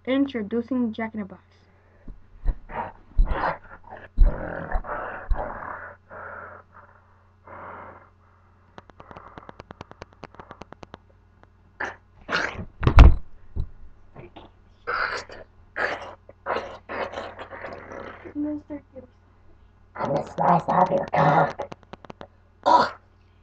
Introducing Jack in the Box. I'm gonna slice off your cock. Oh.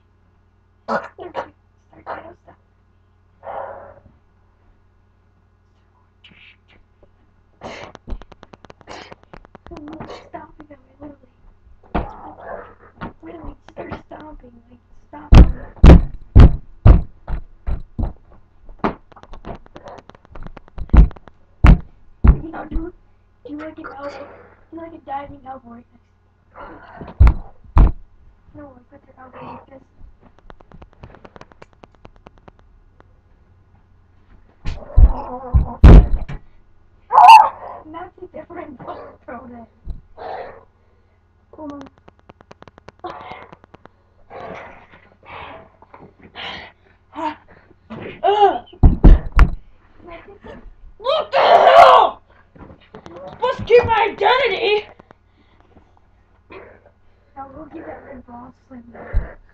Stopping him, literally start stomping, like stop him. You know, do like an elbow, do like a diving elbow right next. No, like put your elbow like this. And that's a different throw then. Come on. What the hell? Supposed to keep my identity. Now we'll get that red ball sling.